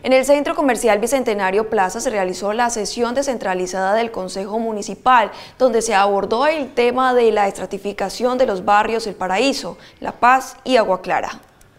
En el Centro Comercial Bicentenario Plaza se realizó la sesión descentralizada del Consejo Municipal, donde se abordó el tema de la estratificación de los barrios El Paraíso, La Paz y Agua Clara.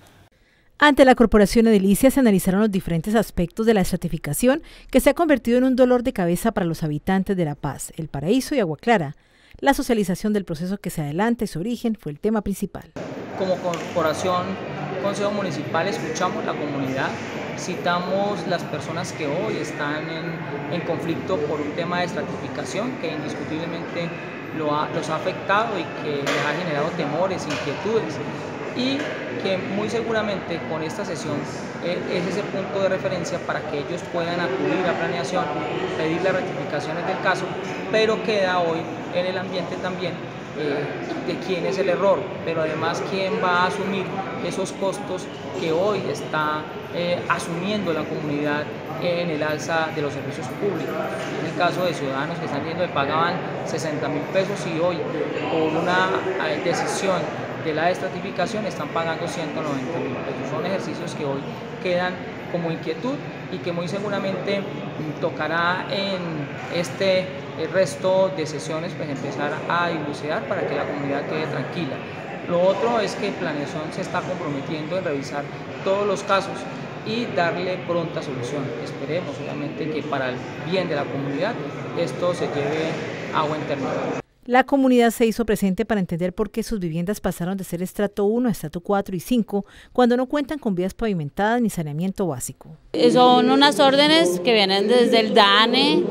Ante la Corporación Edilicia se analizaron los diferentes aspectos de la estratificación que se ha convertido en un dolor de cabeza para los habitantes de La Paz, El Paraíso y Agua Clara. La socialización del proceso que se adelanta y su origen fue el tema principal. Como corporación, Consejo Municipal, escuchamos la comunidad, citamos las personas que hoy están en conflicto por un tema de estratificación que indiscutiblemente los ha afectado y que les ha generado temores, inquietudes, y que muy seguramente con esta sesión es ese punto de referencia para que ellos puedan acudir a planeación, pedir las rectificaciones del caso, pero queda hoy en el ambiente también de quién es el error, pero además quién va a asumir esos costos que hoy está asumiendo la comunidad en el alza de los servicios públicos. En el caso de ciudadanos que están viendo que pagaban 60.000 pesos y hoy por una decisión de la estratificación están pagando 190.000 pesos. Son ejercicios que hoy quedan como inquietud y que muy seguramente tocará en este resto de sesiones pues empezar a dilucidar para que la comunidad quede tranquila. Lo otro es que Planeación se está comprometiendo en revisar todos los casos y darle pronta solución. Esperemos solamente que para el bien de la comunidad esto se lleve a buen término. La comunidad se hizo presente para entender por qué sus viviendas pasaron de ser estrato 1 a estrato 4 y 5 cuando no cuentan con vías pavimentadas ni saneamiento básico. Son unas órdenes que vienen desde el DANE,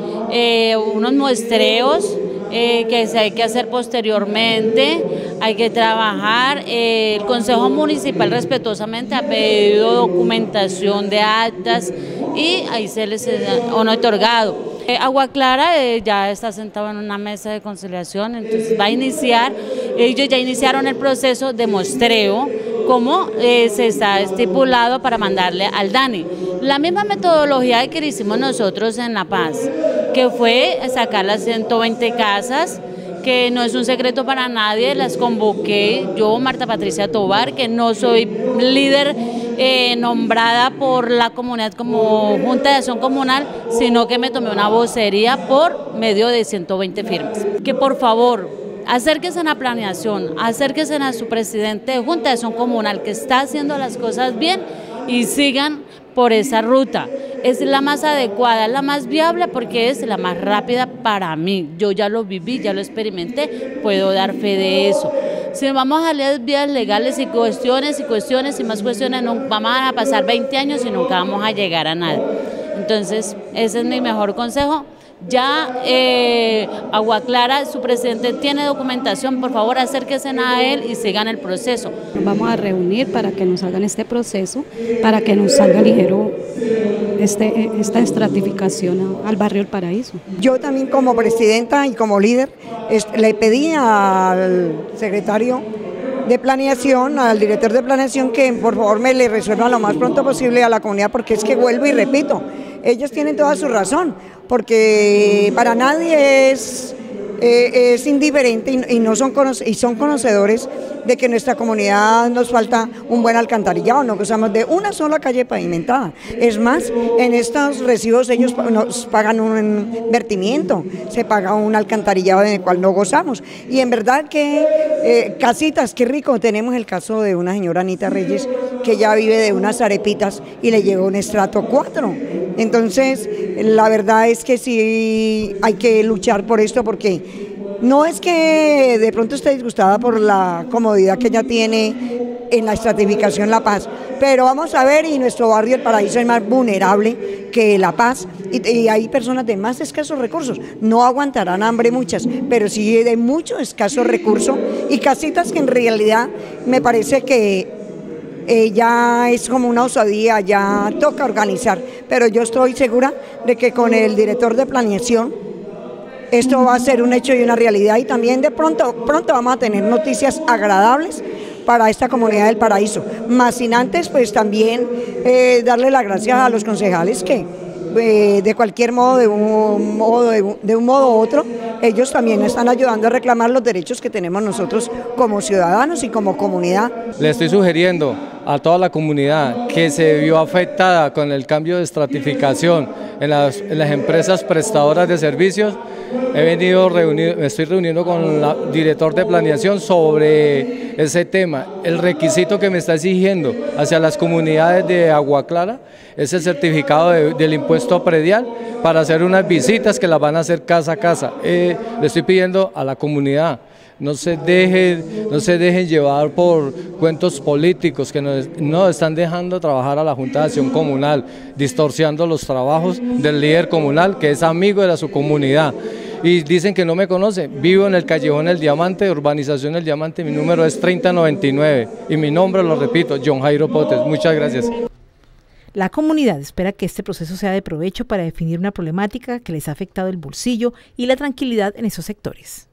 unos muestreos que se hay que hacer posteriormente, hay que trabajar. El Consejo Municipal respetuosamente ha pedido documentación de actas y ahí se les ha otorgado. Agua Clara ya está sentado en una mesa de conciliación, entonces va a iniciar, ellos ya iniciaron el proceso de muestreo como se está estipulado para mandarle al DANE. La misma metodología que hicimos nosotros en La Paz, que fue sacar las 120 casas, que no es un secreto para nadie, las convoqué yo, Marta Patricia Tobar, que no soy líder nombrada por la comunidad como Junta de Acción Comunal, sino que me tomé una vocería por medio de 120 firmas. Que por favor, acérquense a la planeación, acérquense a su presidente de Junta de Acción Comunal, que está haciendo las cosas bien, y sigan por esa ruta. Es la más adecuada, la más viable porque es la más rápida para mí. Yo ya lo viví, ya lo experimenté, puedo dar fe de eso. Si vamos a las vías legales y cuestiones y más cuestiones, no, vamos a pasar 20 años y nunca vamos a llegar a nada. Entonces, ese es mi mejor consejo. Ya Agua Clara, su presidente tiene documentación, por favor acérquense a él y sigan el proceso. Nos vamos a reunir para que nos hagan este proceso, para que nos salga ligero esta estratificación al barrio El Paraíso. Yo también como presidenta y como líder le pedí al secretario de planeación, al director de planeación, que por favor me le resuelva lo más pronto posible a la comunidad, porque es que vuelvo y repito, ellos tienen toda su razón, porque para nadie es indiferente y son conocedores de que en nuestra comunidad nos falta un buen alcantarillado, no gozamos de una sola calle pavimentada. Es más, en estos recibos ellos nos pagan un vertimiento, se paga un alcantarillado en el cual no gozamos. Y en verdad que casitas, qué rico. Tenemos el caso de una señora Anita Reyes que ya vive de unas arepitas y le llegó un estrato 4. Entonces, la verdad es que sí hay que luchar por esto, porque no es que de pronto esté disgustada por la comodidad que ella tiene en la estratificación La Paz, pero vamos a ver, y nuestro barrio El Paraíso es más vulnerable que La Paz, y hay personas de más escasos recursos, no aguantarán hambre muchas, pero sí de mucho escasos recursos, y casitas que en realidad me parece que ya es como una osadía, ya toca organizar, pero yo estoy segura de que con el director de planeación esto va a ser un hecho y una realidad, y también de pronto vamos a tener noticias agradables para esta comunidad del Paraíso. Más sin antes, pues también darle las gracias a los concejales que de cualquier modo, de un modo u otro, ellos también están ayudando a reclamar los derechos que tenemos nosotros como ciudadanos y como comunidad. Le estoy sugiriendo a toda la comunidad que se vio afectada con el cambio de estratificación en las empresas prestadoras de servicios. Me estoy reuniendo con el director de planeación sobre ese tema. El requisito que me está exigiendo hacia las comunidades de Agua Clara es el certificado del impuesto predial para hacer unas visitas que las van a hacer casa a casa. Le estoy pidiendo a la comunidad, no se dejen llevar por cuentos políticos que no están dejando trabajar a la Junta de Acción Comunal, distorsionando los trabajos del líder comunal que es amigo de su comunidad. Y dicen que no me conocen, vivo en el Callejón El Diamante, urbanización El Diamante, mi número es 3099 y mi nombre, lo repito, John Jairo Potes. Muchas gracias. La comunidad espera que este proceso sea de provecho para definir una problemática que les ha afectado el bolsillo y la tranquilidad en esos sectores.